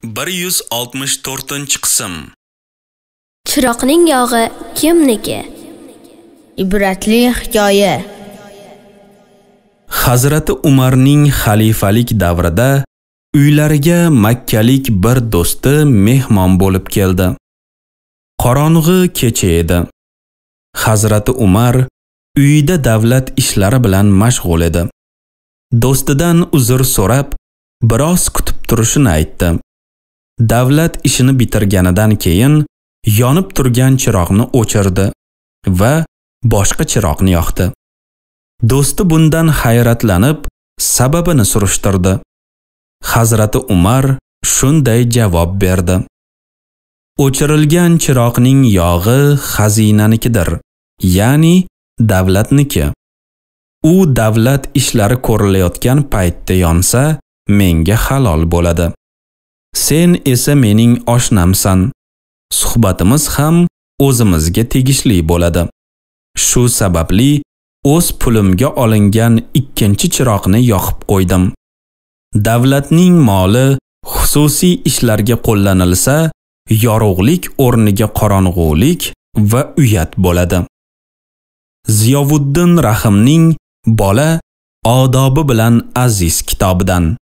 164-qism. Chiroqning yog'i kimniki? Ibratli hikoya. Hazrati Umarning xalifalik davrida uylariga makkalik bir do'sti mehmon bo'lib keldi. Qorong'i kecha edi. Hazrati Umar uyida davlat ishlari bilan mashg'ul edi. Do'stidan uzr so'rab, biroz kutib turishini aytdi. Davlat ishini bitirganidan keyin yonib turgan chiroqni o'chirdi va boshqa chiroqni yoqdi. Do'sti bundan hayratlanib, sababini surishtirdi. Hazrati Umar shunday javob berdi: O'chirilgan chiroqning yog'i xazinanikidir, ya'ni davlatniki. U davlat ishlari ko'rilayotgan paytda yonsa, menga halol bo'ladi. Sen esa mening oshnamsan. Suhbatimiz ham o'zimizga tegishli bo'ladi. Shu sababli o'z pulimga olingan ikkinchi chiroqni yoqib qo'ydim. Davlatning moli xususiy ishlarga qo'llanilsa, yorug'lik o'rniga qorong'ulik va uyat bo'ladi. Ziyovuddin Rahimning Bola odobi bilan aziz kitobidan.